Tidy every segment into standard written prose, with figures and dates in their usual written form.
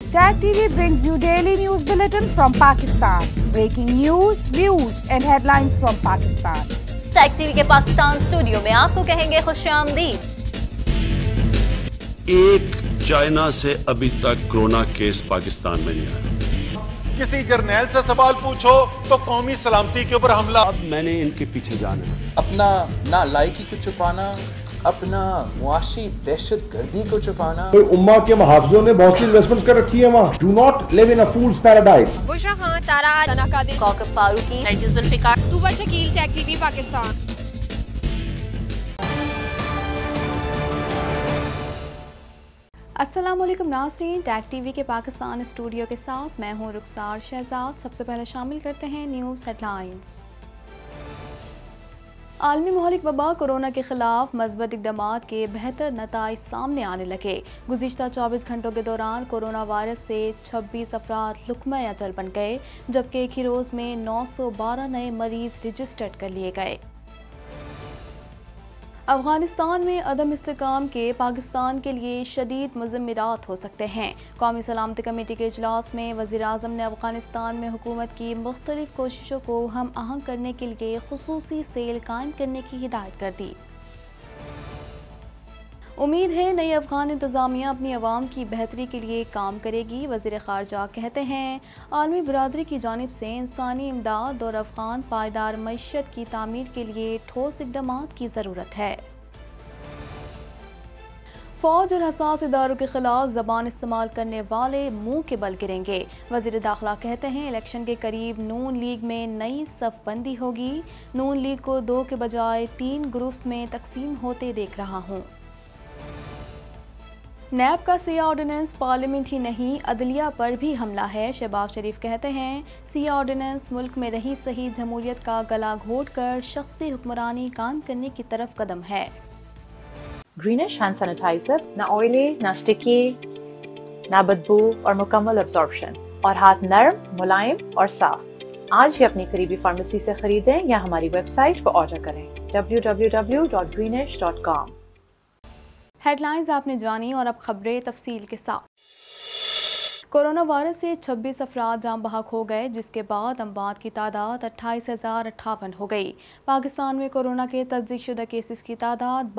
Tag TV brings you daily news bulletin from Pakistan. Breaking news, views and headlines from Pakistan. Tag TV के Pakistan studio में आपको कहेंगे खुशामदीद। एक China से अभी तक कोरोना केस पाकिस्तान में नहीं आया। किसी जर्नैल से सवाल पूछो तो कौमी सलामती के ऊपर हमला। अब मैंने इनके पीछे जाना है। अपना ना लायकी को छुपाना, अपना मुआशी दहशत गर्दी को छुपाना। उम्मा के मुहाफिजों ने बहुत सी इन्वेस्टमेंट्स कर रखी है वहाँ। Do not live in a fool's paradise. Bushra Khan, Sara तनाकादिर, कौकब फारूकी, नरगिस जुल्फिकार, तूबा शकील, टैग टीवी पाकिस्तान। अस्सलामुअलैकुम नाज़रीन, टैग टीवी के पाकिस्तान स्टूडियो के साथ मैं हूँ रुखसार शहजाद। सबसे पहले शामिल करते हैं न्यूज़ हेडलाइंस। आलमी महलिक वबा कोरोना के खिलाफ मज़बूत इक़दामात के बेहतर नताइज सामने आने लगे। गुज़िश्ता 24 घंटों के दौरान कोरोना वायरस से 26 अफराद लुक़मा अजल बन गए, जबकि एक ही रोज़ में 912 नए मरीज़ रजिस्टर्ड कर लिए गए। अफ़ग़ानिस्तान में अदम इस्तेकाम के पाकिस्तान के लिए शदीद मुज़म्मिरात हो सकते हैं। कौमी सलामती कमेटी के इजलास में वज़ीर आज़म ने अफ़ग़ानिस्तान में हुकूमत की मुख्तलिफ कोशिशों को हम आहंग करने के लिए खुसूसी सेल कायम करने की हिदायत कर दी। उम्मीद है नई अफ़ग़ान इंतज़ामिया अपनी अवाम की बेहतरी के लिए काम करेगी। वज़ीर ख़ारजा कहते हैं आलमी बरादरी की जानिब से इंसानी इमदाद और अफ़ग़ान पायदार मईशत की तामीर के लिए ठोस इक़दामात की ज़रूरत है। फ़ौज और हसास इदारों के खिलाफ ज़बान इस्तेमाल करने वाले मुंह के बल गिरेंगे। वज़ीर दाखिला कहते हैं इलेक्शन के करीब नून लीग में नई सफ बंदी होगी। नून लीग को 2 के बजाय 3 ग्रुप में तकसीम होते देख रहा हूँ। नैब का सिया ऑर्डिनेंस पार्लियामेंट ही नहीं अदलिया पर भी हमला है। शहबाज शरीफ कहते हैं सिया ऑर्डिनेंस मुल्क में रही सही जमहूरियत का गला घोट कर शख्सी हुक्मरानी कायम करने की तरफ कदम है। ग्रीनिश हैंड सैनिटाइजर, ना ऑयली, ना स्टिकी, ना बदबू और मुकम्मल अब्जॉर्प्शन, और हाथ नरम, मुलायम और साफ। आज ही अपनी करीबी फार्मेसी से खरीदें या हमारी वेबसाइट पर ऑर्डर करें www.greenish.com। हेडलाइंस आपने जानी और अब खबरें तफसील के साथ। कोरोना वायरस से 26 अफराद जान बहक हो गए, जिसके बाद अमवात की तादाद 28,058 हो गई। पाकिस्तान में कोरोना के तस्दीक शुदा केसेस की तादाद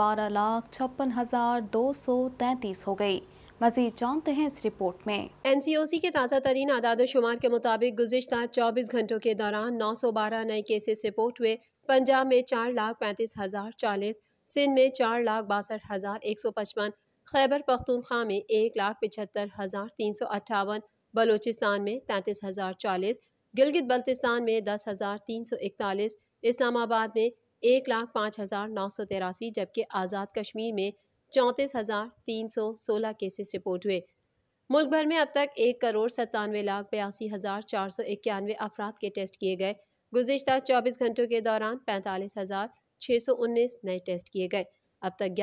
12,56,233 हो गई। मज़ीद जानते हैं इस रिपोर्ट में। NCOC के ताज़ा तरीन आदाद शुमार के मुताबिक गुज़िश्ता 24 घंटों के दौरान 912 नए केसेस रिपोर्ट हुए। पंजाब में 4,35,040, सिंध में 4,62,155, खैबर पख्तूनख्वा में 1,75,358, बलूचिस्तान में 33,040, गिलगित बल्तिस्तान में 10,341, इस्लामाबाद में 1,05,983, जबकि आज़ाद कश्मीर में 34,316 केसेस रिपोर्ट हुए। मुल्क भर में अब तक 1,97,82,491 अफराद के टेस्ट किए गए। गुज़िश्ता 24 घंटों के दौरान 45,619 नए टेस्ट किए गए। अब तक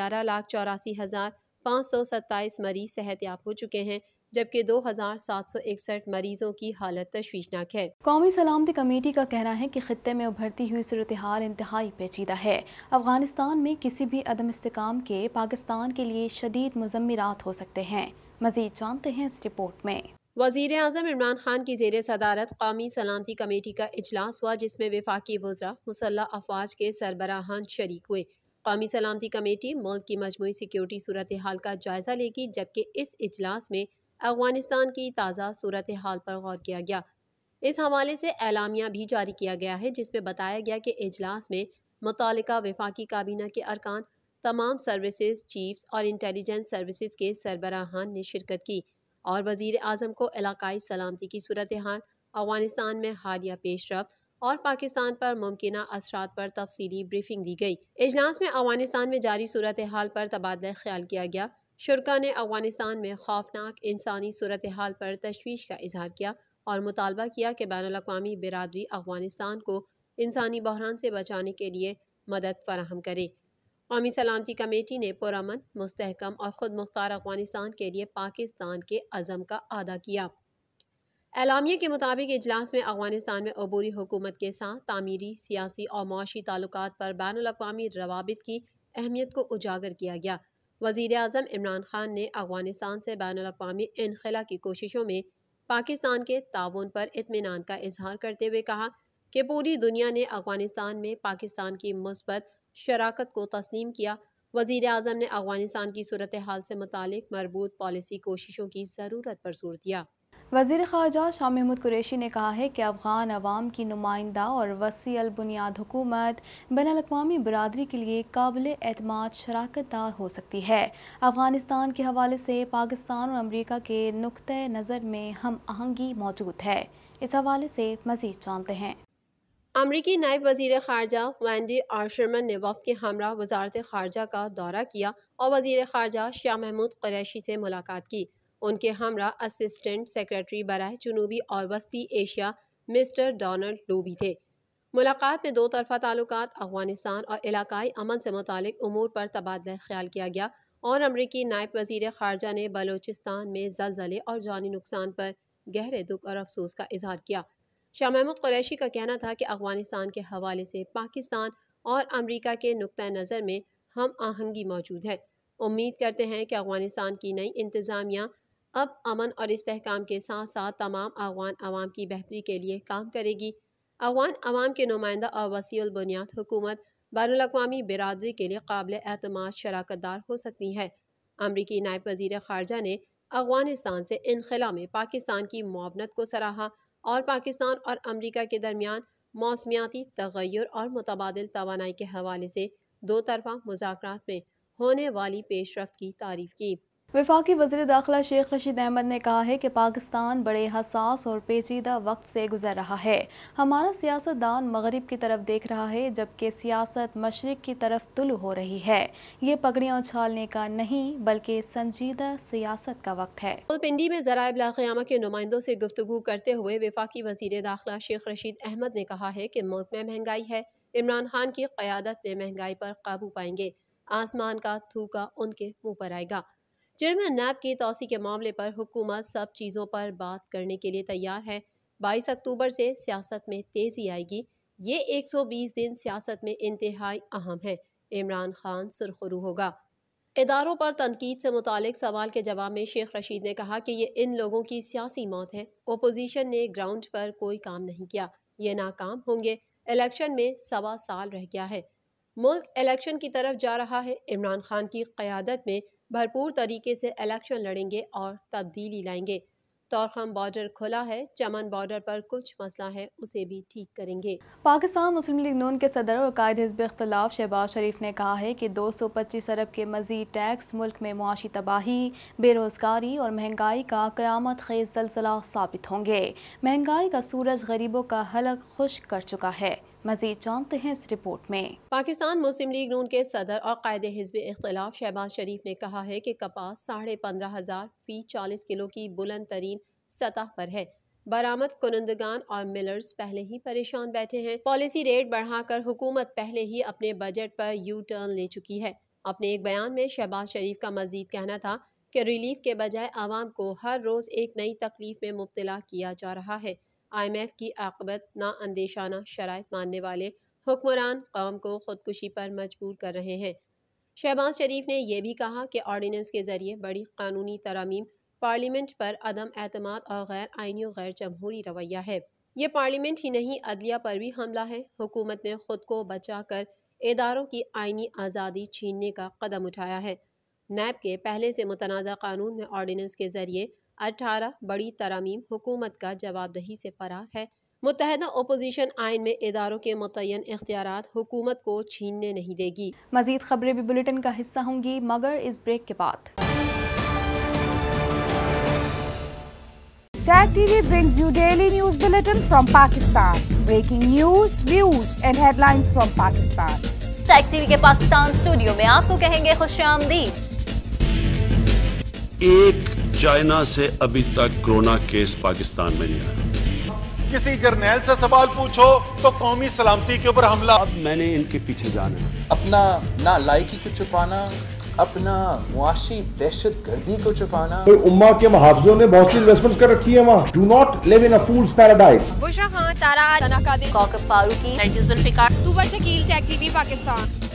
11,84,527 मरीज सेहतयाब हो चुके हैं, जबकि 2,761 मरीजों की हालत तशवीशनाक है। कौमी सलामती कमेटी का कहना है कि खित्ते में उभरती हुई सूरत हाल इंतहाई पेचीदा है। अफगानिस्तान में किसी भी अदम इस्तेकाम के पाकिस्तान के लिए शदीद मुज़म्मिरात हो सकते हैं। मज़ीद जानते हैं इस रिपोर्ट में। वज़ीर आज़म इमरान खान की ज़ेर सदारत कौमी सलामती कमेटी का इजलास हुआ, जिसमें वफाकी वज़रा, मुसल्लह अफवाज के सरबराहान शरीक हुए। कौमी सलामती कमेटी मुल्क की मजमूई सिक्योरिटी सूरत हाल का जायज़ा लेगी, जबकि इस इजलास में अफ़गानिस्तान की ताज़ा सूरत हाल पर गौर किया गया। इस हवाले से एलामिया भी जारी किया गया है, जिसमें बताया गया कि इजलास में मुतालिका वफाकी काबीना के अरकान, तमाम सर्विसेज चीफ्स और इंटेलिजेंस सर्विसेज के सरबराहान ने शिरकत की और वज़ीर आज़म को इलाकाई सलामती की सूरत हाल, अफ़गानिस्तान में हालिया पेशरफ्त और पाकिस्तान पर मुमकिना असरात पर तफसीली ब्रीफिंग दी गई। इजलास में अफ़गानिस्तान में जारी सूरत हाल पर तबादला ख्याल किया गया। शुरा ने अफ़गानिस्तान में खौफनाक इंसानी सूरत हाल पर तशवीश का इजहार किया और मुतालबा किया कि बैनुल-अक़वामी बिरादरी अफ़गानिस्तान को इंसानी बहरान से बचाने के लिए मदद फराहम करे। कौमी सलामती कमेटी ने पुरअमन, मुस्तहकम और खुद मुख्तार अफ़गानिस्तान के लिए पाकिस्तान के अज़म का आदा किया। एलामिया के मुताबिक इजलास में अफ़गानिस्तान में अबूरी हुकूमत के साथ तामीरी, सियासी और मुआशी ताल्लुकात पर बैनुल-अक़वामी रवाबित की अहमियत को उजागर किया गया। وزیر اعظم عمران خان نے افغانستان سے بین الاقوامی انخلا کی کوششوں میں پاکستان کے تعاون پر اطمینان کا اظہار کرتے ہوئے کہا کہ پوری دنیا نے افغانستان میں پاکستان کی مثبت شراکت کو تسلیم کیا۔ وزیر اعظم نے افغانستان کی صورتحال سے متعلق مربوط پالیسی کوششوں کی ضرورت پر زور دیا۔ وزیر خارجہ شاہ محمود قریشی نے کہا ہے کہ افغان عوام کی نمائندہ اور وسیع البنیاد حکومت بین الاقوامی برادری کے لیے قابل اعتماد شراکت دار ہو سکتی ہے۔ افغانستان کے حوالے سے پاکستان اور امریکہ کے نقطہ نظر میں ہم آہنگی موجود ہے۔ اس حوالے سے مزید جانتے ہیں۔ امریکی نائب وزیر خارجہ وینڈی آرشرمن نے وفد کے ہمراہ وزارت خارجہ کا دورہ کیا اور وزیر خارجہ شاہ محمود قریشی سے ملاقات کی۔ ان کے ہمراہ اسسٹنٹ سیکریٹری برائے جنوبی اور وسطی ایشیا مسٹر ڈونلڈ لو بھی تھے۔ ملاقات میں دو طرفہ تعلقات، افغانستان اور علاقائی امن سے متعلق امور پر تبادلہ خیال کیا گیا اور امریکی نائب وزیر خارجہ نے بلوچستان میں زلزلے اور جانی نقصان پر گہرے دکھ اور افسوس کا اظہار کیا۔ شاہ محمود قریشی کا کہنا تھا کہ افغانستان کے حوالے سے پاکستان اور امریکہ کے نقطہ نظر میں ہم آہنگی موجود ہے۔ امید کرتے ہیں کہ افغانستان کی نئی انتظامیہ اب امن اور استحکام کے ساتھ ساتھ تمام افغان عوام کی بہتری کے لیے کام کرے گی۔ افغان عوام کے نمائندہ اور وسیع البنیاد حکومت بین الاقوامی برادری کے لیے قابل اعتماد شراکت دار ہو سکتی ہے۔ امریکی نائب وزیر خارجہ نے افغانستان سے انخلا میں پاکستان کی معاونت کو سراہا اور پاکستان اور امریکہ کے درمیان موسمیاتی تغیر اور متبادل توانائی کے حوالے سے دو طرفہ مذاکرات میں ہونے والی پیش رفت کی تعریف کی۔ وفاقی وزیر داخلہ شیخ رشید احمد نے کہا ہے کہ پاکستان بڑے حساس اور پیچیدہ وقت سے گزر رہا ہے۔ ہمارا سیاست دان مغرب کی طرف دیکھ رہا ہے جبکہ سیاست مشرق کی طرف طلوع ہو رہی ہے۔ یہ پگڑیاں اچھالنے کا نہیں بلکہ سنجیدہ سیاست کا وقت ہے۔ پنڈی میں ذرائع ابلاغ قیامہ کے نمائندوں سے گفتگو کرتے ہوئے وفاقی وزیر داخلہ شیخ رشید احمد نے کہا ہے کہ ملک میں مہنگائی ہے، عمران خان کی قیادت میں مہنگائی پر قابو پائیں گے، آسمان کا تھوکا ان کے منہ پر آئے گا۔ چیئرمین نیب کی توسیع کے معاملے پر حکومت سب چیزوں پر بات کرنے کے لیے تیار ہے۔ 22 اکتوبر سے سیاست میں تیزی آئے گی۔ یہ 120 دن سیاست میں انتہائی اہم ہے۔ عمران خان سرخرو ہوگا۔ اداروں پر تنقید سے متعلق سوال کے جواب میں شیخ رشید نے کہا کہ یہ ان لوگوں کی سیاسی موت ہے۔ اپوزیشن نے گراؤنڈ پر کوئی کام نہیں کیا، یہ ناکام ہوں گے۔ الیکشن میں 1.25 سال رہ گیا ہے، ملک الیکشن کی طرف جا رہا ہے۔ عمران خان کی قیادت میں بھرپور طریقے سے الیکشن لڑیں گے اور تبدیلی لائیں گے۔ طورخم بارڈر کھلا ہے، چمن بارڈر پر کچھ مسئلہ ہے، اسے بھی ٹھیک کریں گے۔ پاکستان مسلم لیگ نون کے صدر اور قائد حزب اختلاف شہباز شریف نے کہا ہے کہ 225 ارب کے مزید ٹیکس ملک میں معاشی تباہی، بے روزگاری اور مہنگائی کا قیامت خیز زلزلہ ثابت ہوں گے۔ مہنگائی کا سورج غریبوں کا حلق خشک کر چکا ہے۔ مزید جانتے ہیں اس رپورٹ میں۔ پاکستان مسلم لیگ نون کے صدر اور قائد حزب اختلاف شہباز شریف نے کہا ہے کہ کپاس 15,500 فی 40 کلو کی بلند ترین سطح پر ہے۔ برآمد کنندگان اور ملرز پہلے ہی پریشان بیٹھے ہیں۔ پالیسی ریٹ بڑھا کر حکومت پہلے ہی اپنے بجٹ پر یو ٹرن لے چکی ہے۔ اپنے ایک بیان میں شہباز شریف کا مزید کہنا تھا کہ ریلیف کے بجائے عوام کو ہر روز ایک نئی تکلیف میں مبتلا کیا جا رہا ہے۔ IMF کی عاقبت نا اندیشانہ شرائط ماننے والے حکمران قوم کو خودکشی پر مجبور کر رہے ہیں۔ شہباز شریف نے یہ بھی کہا کہ آرڈیننس کے ذریعے بڑی قانونی ترامیم پارلیمنٹ پر عدم اعتماد اور غیر آئینی و غیر جمہوری رویہ ہے۔ یہ پارلیمنٹ ہی نہیں، عدلیہ پر بھی حملہ ہے۔ حکومت نے خود کو بچا کر اداروں کی آئینی آزادی چھیننے کا قدم اٹھایا ہے۔ نیب کے پہلے سے متنازع قانون میں آرڈیننس کے ذریعے 18 بڑی ترامیم حکومت کا جواب دہی سے فرار ہے۔ متحدہ اپوزیشن آئین میں اداروں کے متعین اختیارات حکومت کو چھیننے نہیں دے گی۔ مزید خبریں بھی بلیٹن کا حصہ ہوں گی مگر اس بریک کے بعد۔ TAG TV brings you daily news bulletin from Pakistan. Breaking news, views and headlines from Pakistan. TAG TV کے پاکستان اسٹوڈیو میں آپ کو کہیں گے خوش آمدید۔ एक चाइना से अभी तक कोरोना केस पाकिस्तान में नहीं आया। किसी जर्नैल से सवाल पूछो तो कौमी सलामती के ऊपर हमला। अब मैंने इनके पीछे जाना है। अपना नालायकी को छुपाना, अपना मुआशी दहशत गर्दी को छुपाना। उम्मा के मुहाफिजों ने बहुत सी इन्वेस्टमेंट्स कर रखी है वहाँ। Do not live in a fool's paradise. Bushra Khan, Sara, Sana Qadir, Kaukab Farooqi, Nargis Zulfiqar, Tooba Shakeel, Tag TV Pakistan.